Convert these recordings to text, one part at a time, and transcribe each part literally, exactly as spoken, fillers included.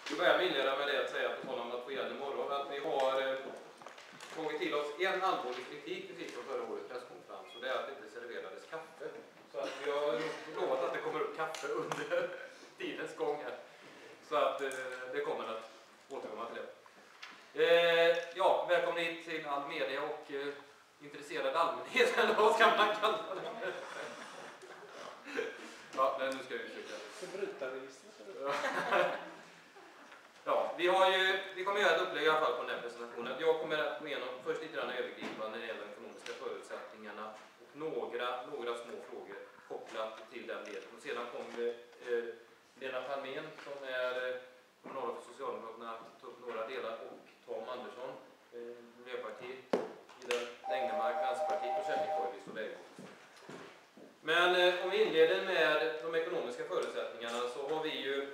Vi börjar inleda med det att säga, på tal om att få igen imorgon, att vi har eh, tagit till oss en allvarlig kritik precis från förra årets presskonferens, och det är att det inte serverades kaffe. Så att vi har lovat att det kommer upp kaffe under tidens gång här. Så att eh, det kommer att återkomma till det. Eh, ja, välkommen hit till all media och eh, intresserad allmänhet, eller vad ska man kalla det? Ja, men nu ska vi försöka. Förbrytarregistret. Ja, vi, har ju, vi kommer att göra ett upplägg i alla fall på den här presentationen. Jag kommer att gå igenom först lite grann övergripande när det gäller de ekonomiska förutsättningarna och några, några små frågor kopplat till den delen. Och sedan kommer eh, Lena Palmén som är eh, kommunalråd för Socialdemokraterna att ta upp några delar, och Tom Andersson, eh, Miljöpartiet, Ida Längnemark, Vänsterpartiet och Kjell Koivis och Leif. Men eh, om vi inleder med de ekonomiska förutsättningarna, så har vi ju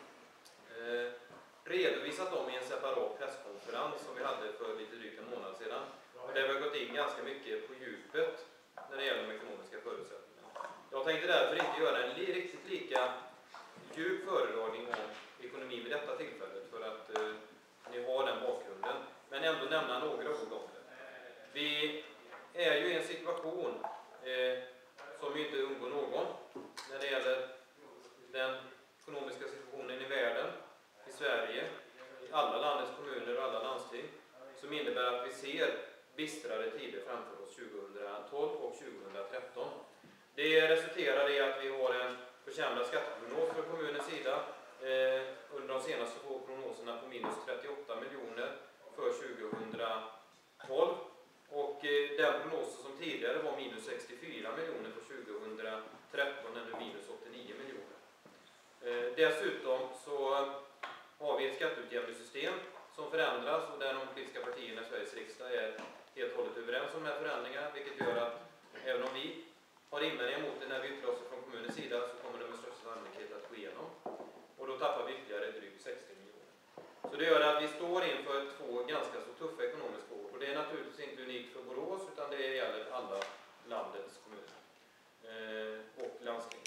eh, redovisat dem i en separat presskonferens som vi hade för lite drygt en månad sedan. Och där vi har gått in ganska mycket på djupet när det gäller de ekonomiska förutsättningarna. Jag tänkte därför inte göra en li riktigt lika djup föredragning om ekonomi vid detta tillfället, för att eh, ni har den bakgrunden. Men ändå nämna några ord om det. Vi är ju i en situation eh, som ju inte undgår någon när det gäller den ekonomiska situationen i världen, i Sverige, i alla landets kommuner och alla landsting, som innebär att vi ser bistrare tider framför oss tjugohundratolv och tjugohundratretton. Det resulterar i att vi har en försämrad skatteprognos för kommunens sida eh, under de senaste två prognoserna på minus trettioåtta miljoner för tjugohundratolv. Och eh, den prognosen som tidigare var minus sextiofyra miljoner för tjugohundratretton är nu minus åttionio miljoner. Eh, dessutom så har vi ett skatteutjämningssystem som förändras, och där de politiska partierna i Sveriges riksdag är helt och hållet överens om de här förändringarna, vilket gör att även om vi har invändningar mot det när vi yttrar oss från kommunens sida, så kommer det med största sannolikhet att gå igenom. Och då tappar vi ytterligare drygt sextio miljoner. Så det gör att vi står inför två ganska så tuffa ekonomiska år. Och det är naturligtvis inte unikt för Borås, utan det gäller alla landets kommuner eh, och landsting.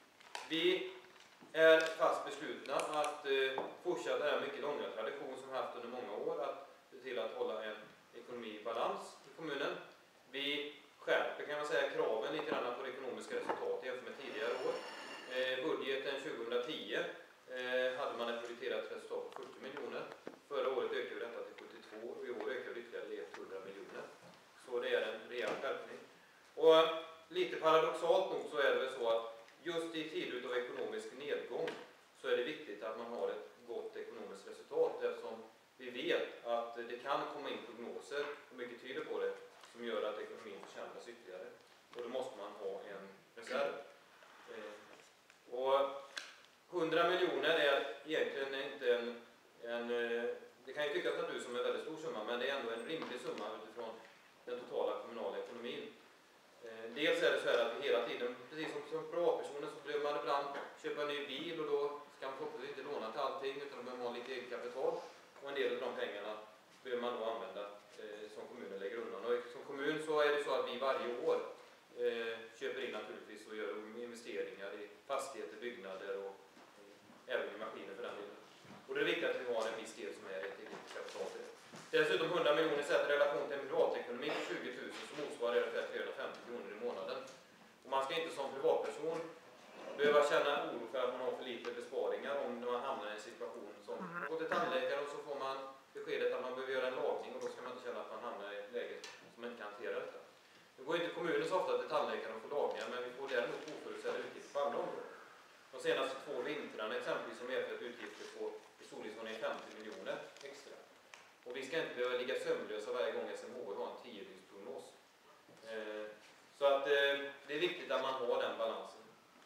Vi är fast beslutna att eh, fortsätta den mycket långa tradition som vi haft under många år, att se till att hålla en ekonomi i balans i kommunen. Vi skärper, kan man säga, kraven lite grann på det ekonomiska resultatet jämfört med tidigare år. Eh, budgeten tjugohundratio eh, hade man ett budgeterat resultat på fyrtio miljoner. Förra året ökade detta till sjuttiotvå, och i år ökar det ytterligare hundra miljoner. Så det är en rejäl skärpning. Och lite paradoxalt nog så är det väl så att just i tider av ekonomisk nedgång så är det viktigt att man har ett gott ekonomiskt resultat, eftersom vi vet att det kan komma in prognoser, och mycket tyder på det, som gör att ekonomin försämras ytterligare. Och då måste man ha en reserv. Eh, och hundra miljoner är egentligen inte en, en... Det kan ju tyckas att du som är en väldigt stor summa, men det är ändå en rimlig summa utifrån den totala kommunala ekonomin. Eh, dels är det så här att vi hela tiden, precis som, som privatpersoner, så behöver man ibland köpa en ny bil, och då ska man förhoppningsvis inte låna till allting, utan man behöver ha lite eget kapital. Och en del av de pengarna behöver man då använda eh, som kommunen lägger undan. Och som kommun så är det så att vi varje år eh, köper in naturligtvis och gör investeringar i fastigheter, byggnader och eh, även i maskiner för den delen. Och det är viktigt att vi har en viss del som är ett eget kapital till det. Dessutom hundra miljoner sett i relation till en privatekonomi på tjugo tusen, som motsvarar ungefär trehundrafemtio kronor i månaden. Och man ska inte som privatperson behöva känna oro för att man har för lite besparingar om man hamnar i en situation som går till tandläkaren, och så får man beskedet att man behöver göra en lagning, och då ska man inte känna att man hamnar i ett läge som man inte kan hantera detta. Det går inte kommunen så ofta till tandläkaren och får lagningar, men vi får däremot oförutsedda utgifter på andra områden. De senaste två vintrarna exempelvis som medfört utgifter på i storleksordningen femtio miljoner extra. Och vi ska inte behöva ligga sömnlösa varje gång S M H har en tio-dygnsprognos. Eh, så att eh, det är viktigt att man har den balansen.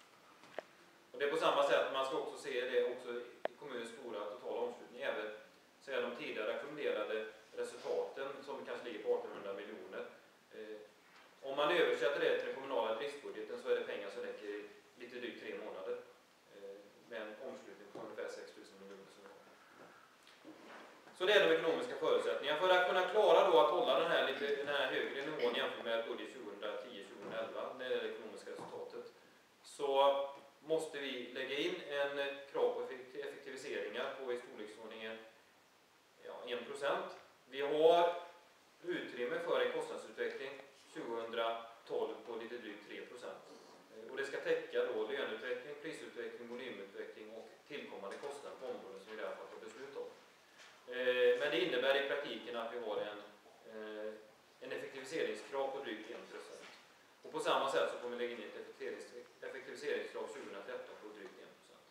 Och det är på samma sätt, man ska också se det också i kommunens stora totala omslutning, även så är de tidigare ackumulerade resultaten som kanske ligger på artonhundra miljoner. Eh, om man översätter det till den kommunala driftsbudgeten så är det pengar som räcker i lite drygt tre månader. Eh, med en omslutning på ungefär sex tusen miljoner. Så det är de ekonomiska förutsättningarna. För att kunna klara då att hålla den här, lite, den här högre nivån jämfört med budget tjugohundratio till tjugohundraelva när det är det ekonomiska resultatet, så måste vi lägga in en krav på effektiviseringar på i storleksordning innebär i praktiken att vi har en, eh, en effektiviseringskrav på drygt en procent. Och på samma sätt så kommer vi lägga in ett effektiviserings, effektiviseringskrav tjugohundratretton på drygt en procent.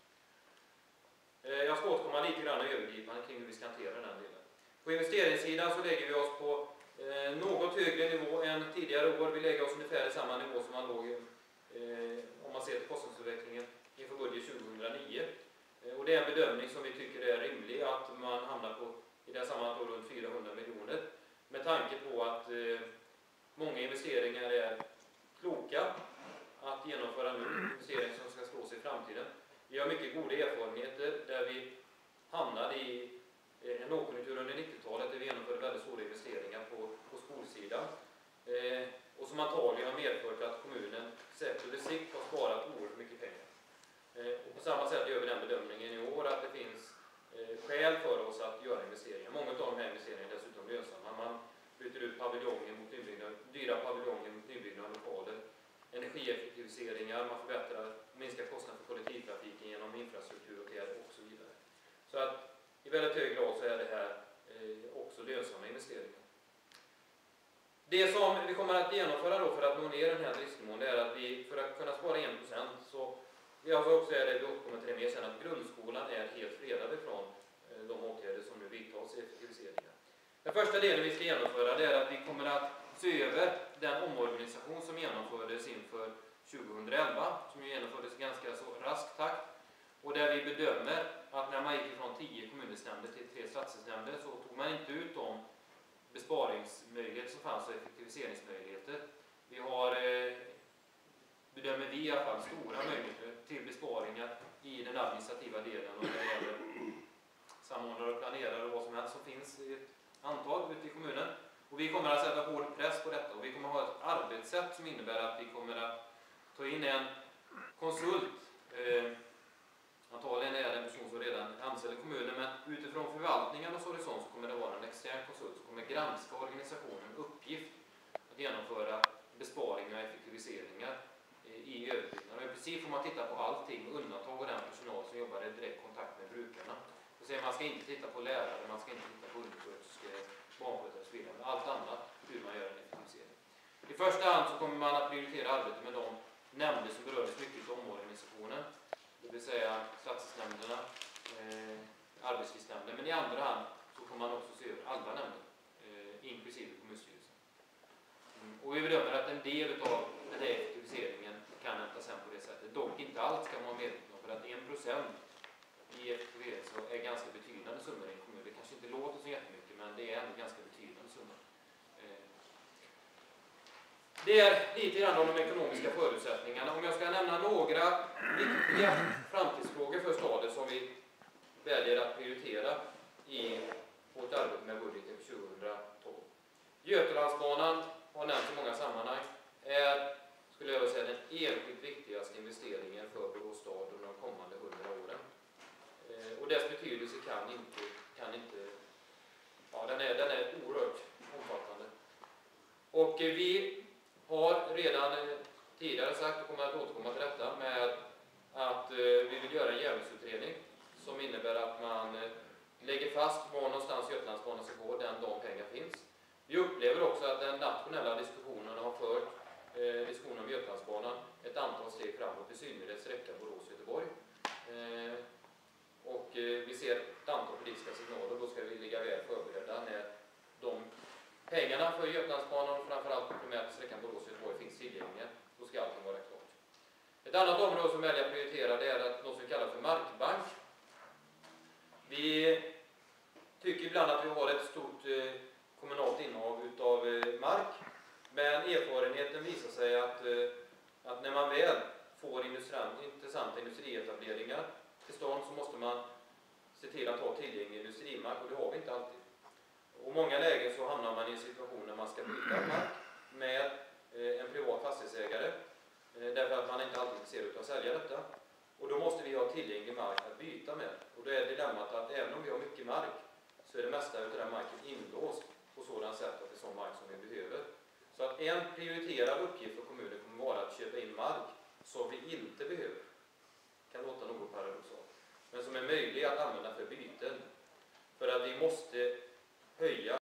Eh, jag ska återkomma lite grann övergripande kring hur vi ska hantera den delen. På investeringssidan så lägger vi oss på eh, något högre nivå än tidigare år. Vi lägger oss ungefär i samma nivå som man låg eh, om man ser till kostnadsutvecklingen inför budget tjugohundranio. Eh, och det är en bedömning som vi tycker är rimlig, att man hamnar på i det här sammanhanget runt fyrahundra miljoner. Med tanke på att eh, många investeringar är kloka att genomföra nu, investeringar som ska stå sig i framtiden. Vi har mycket goda erfarenheter där vi hamnade i en lågkonjunktur under nittiotalet där vi genomförde väldigt stora investeringar på, på skolsidan. Eh, och som antagligen har medfört att kommunen sett över sikt har sparat oerhört mycket pengar. Eh, och på samma sätt gör vi den bedömningen i år att det finns eh, skäl för oss att göra investeringar. Många av de här investeringarna är dessutom lönsamma. Man byter ut paviljonger mot nybyggnad, dyra paviljonger mot nybyggnad av lokaler. Energieffektiviseringar, man förbättrar, minskar kostnader för kollektivtrafiken genom infrastrukturåtgärder och så vidare. Så att i väldigt hög grad så är det här eh, också lönsamma investeringar. Det som vi kommer att genomföra då för att nå ner den här driftsnivån är att vi, för att kunna spara en procent, så vi har också är det vi återkommer till det mer sen, att grundskolan är helt fredad ifrån eh, de åtgärder som nu vidtas i effektiviseringar. Den första delen vi ska genomföra det är att vi kommer att se över den omorganisation som genomfördes inför tjugohundraelva, som genomfördes i ganska så rask takt, och där vi bedömer att när man gick från tio kommundelsnämnder till tre stadsdelsnämnder så tog man inte ut de besparingsmöjligheter som fanns och effektiviseringsmöjligheter. Vi har, eh, bedömer vi i alla fall, stora möjligheter till besparingar i den administrativa delen och när det gäller samordnare och planerare och vad som helst som finns i ett antal ute i kommunen. Och vi kommer att sätta hård press på detta och vi kommer att ha ett arbetssätt som innebär att vi kommer att ta in en konsult. Eh, antagligen är det en person som redan anställd i kommunen, men utifrån förvaltningarnas horisont så kommer det vara en extern konsult som kommer granska organisationen uppgift att genomföra besparingar och effektiviseringar i överbyggnaden. Och i princip får man titta på allting, undantag av den personal som jobbar i direkt kontakt med brukarna. Så säger man ska inte titta på lärare, man ska inte titta på undersköterskor, barnskötare och så vidare, men allt annat hur man gör en effektivisering. I första hand så kommer man att prioritera arbetet med de nämnder som berördes mycket av omorganisationen, det vill säga stadsdelsnämnderna, eh, arbetslivsnämnden, men i andra hand så kommer man också se över alla nämnder, eh, inklusive kommunstyrelsen. Mm. Och vi bedömer att en del av den här effektiviseringen kan hämtas hem på det sättet. Dock inte allt ska man vara medveten om, för att en procent i effektivisering så är ganska betydande summor i en kommun. Det kanske inte låter så jättemycket, men det är ändå ganska betydande summor. Eh. Det är lite grann om de ekonomiska förutsättningarna. Om jag ska nämna några viktiga framtidsfrågor för staden som vi väljer att prioritera i vårt arbete med budgeten för tjugohundratolv. Götalandsbanan har nämnts i många sammanhang, är, skulle jag vilja säga, den enskilt viktigaste investeringen för Borås stad under de kommande hundra åren. Eh, och dess betydelse kan inte, kan inte ja, den är, den är oerhört omfattande. Och eh, vi har redan eh, tidigare sagt, och kommer att återkomma till detta, med att eh, vi vill göra en järnvägsutredning som innebär att man eh, lägger fast var någonstans Götalandsbanan ska gå den dag pengar finns. Vi upplever också att den nationella diskussionen har fört eh, diskussionen om Götalandsbanan ett antal steg framåt, i synnerhet sträckan Borås-Göteborg. Eh, och eh, vi ser ett antal politiska signaler, och då ska vi ligga väl förberedda när de pengarna för Götalandsbanan och framförallt primärt sträckan Borås-Göteborg finns tillgängliga. Då ska allting vara klart. Ett annat område som väljer att prioritera det är att något som vi kallar för markbank. Vi tycker ibland att vi har ett stort eh, kommunalt innehav utav eh, mark, men erfarenheten visar sig att, eh, att när man väl får intressanta industrietableringar till stånd så måste man se till att ha tillgänglig industrimark, och det har vi inte alltid. Och många lägen så hamnar man i en situation där man ska byta mark med eh, en privat fastighetsägare, eh, därför att man inte alltid ser ut att sälja detta. Och då måste vi ha tillgänglig mark att byta med. Och då är dilemmat att även om vi har mycket mark så är det mesta av den marken inlåst på sådant sätt att det är sån mark som vi behöver. Så att en prioriterad uppgift för kommunen kommer vara att köpa in mark som vi inte behöver. Kan låta något paradoxalt. Men som är möjlig att använda för byten. För att vi måste höja